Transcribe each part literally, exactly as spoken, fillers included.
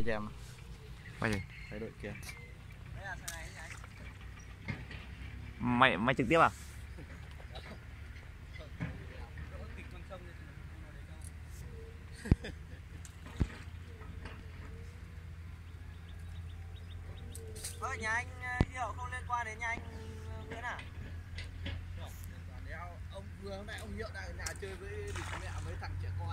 cho em. Quay gì? Cái đội kia. Mày mày trực tiếp à? Ơ nhà anh Hiệu không liên quan đến nhà anh Nguyễn à? Ông vừa hôm nay ông Hiệu đang ở nhà chơi với địch mẹ với thằng trẻ con.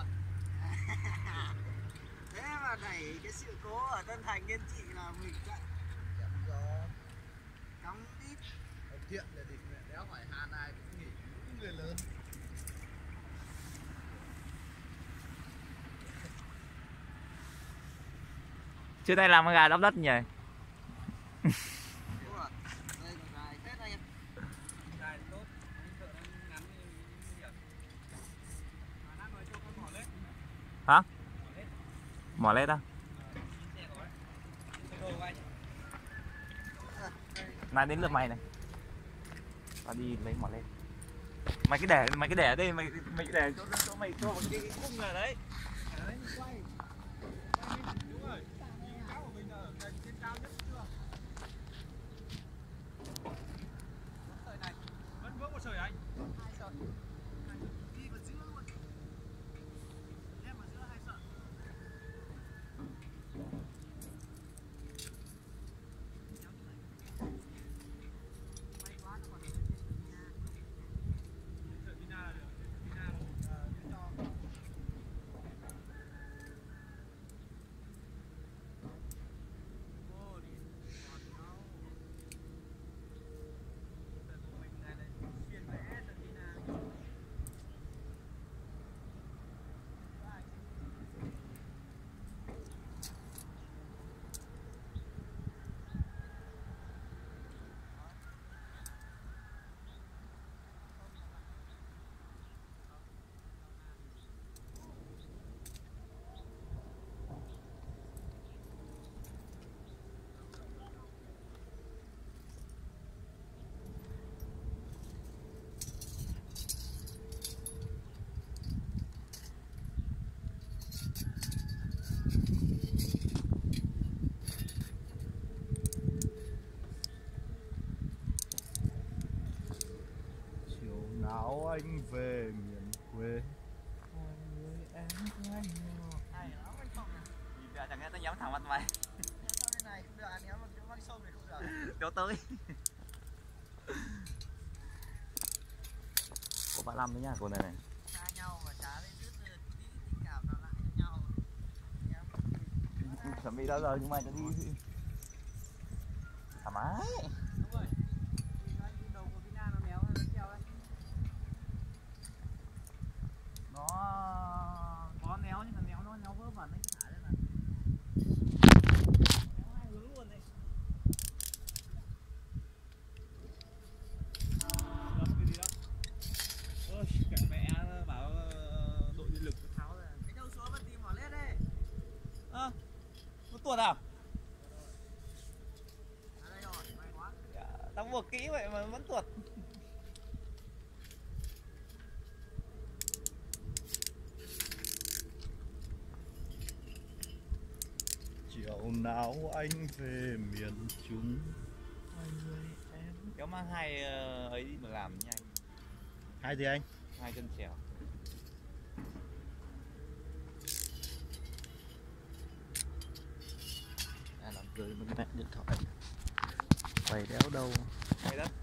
Thế mà đẩy cái sự cố ở Tân Thành Yên Trị là mình chạy. Chém gió. Cắm đít. Ông Thiện là địch mẹ đéo hỏi han ai cũng nghỉ, những người lớn. Trước đây làm cái gà đắp đất nhỉ? Hả? Mỏ lết á? Này đến lượt mày này. Tao đi lấy mỏ lết. Mày cứ để mày cứ để ở đây, mày mày cứ để chỗ chỗ mày cho một cái khung này đấy. Đấy, quay. Đúng rồi. Cháu của mình ở trên cao nhất chưa? Sợi này. Vẫn vướng một sợi anh. Hai sợi. Đi vào giữa luôn. Em vào giữa hai sợi. May quá nó còn để trên Vina. Sợi Vina là được. Vina là cho. Nào anh về miền quê người em gái nhỏ. Này lắm anh không à? Nhìn ra chẳng nghe tao nhắm thẳng mặt mày. Nếu sau bên này không được, nếu mà chỗ băng sông này không được. Kéo tới. Có ba lăm đấy nhá, cô này này. Xa nhau mà chả lên chút tí tình cảm nào lại cho nhau. Em Chuẩn bị đã rồi nhưng mà cho đi thoải mái. đúng rồi. Thì anh đi đầu của Vina nó méo nó treo đấy. Nó có néo nhưng mà néo nó néo vớ vẩn đấy, thả lên là néo hai hướng luôn đấy. Đâu cái gì đâu. Ôi cả mẹ bảo đội điện lực nó tháo ra. Cái đâu xuống vẫn tìm mỏ lết đây. Ơ, nó tuột à? À đây rồi, may quá. Tao buộc kỹ vậy mà vẫn tuột. Chiều nào anh về miền Trung hai người em. Kéo mang hai ờ, ấy đi mà làm nhanh. Hai gì anh? Hai chân chèo. À, làm rơi mất mẹ điện thoại. Quay đéo đâu. Hay đất.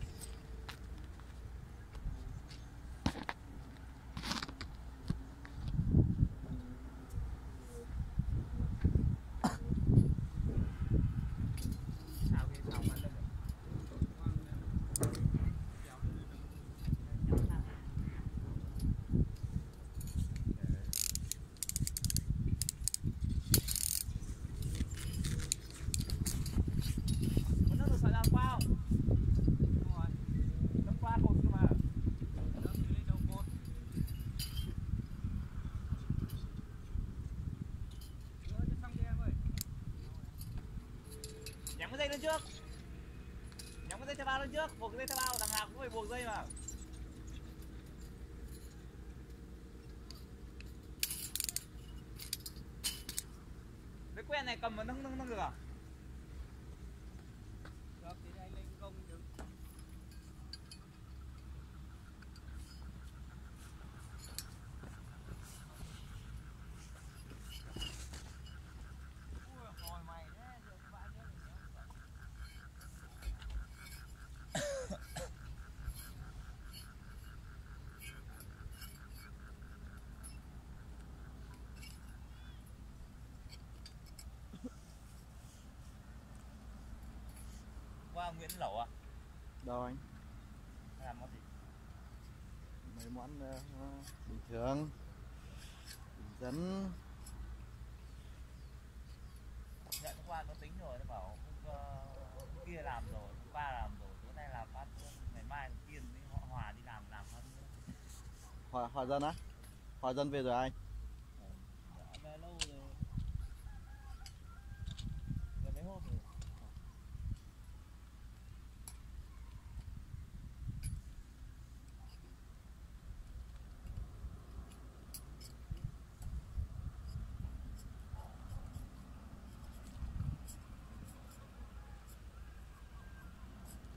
Nhắm cái dây lên trước. Nhắm cái dây theo bao lên trước, buộc cái dây theo bao, đằng nào cũng phải buộc dây mà. Đấy, quen này cầm mà nâng nâng nâng được à? Được thì anh lên công được. Hồi mày thế, giờ các bạn nhớ qua Nguyễn Lẩu à? Đâu anh? Làm món gì? Mấy món uh, bình thường, bình dân. Nhận hôm qua nó tính rồi, nó bảo hôm, uh, hôm kia làm rồi, hôm qua làm rồi, tối nay làm phát luôn, ngày mai thằng Kiên với họ Hòa đi làm làm hơn nữa. Hòa, Hòa dân á? Hòa dân về rồi anh?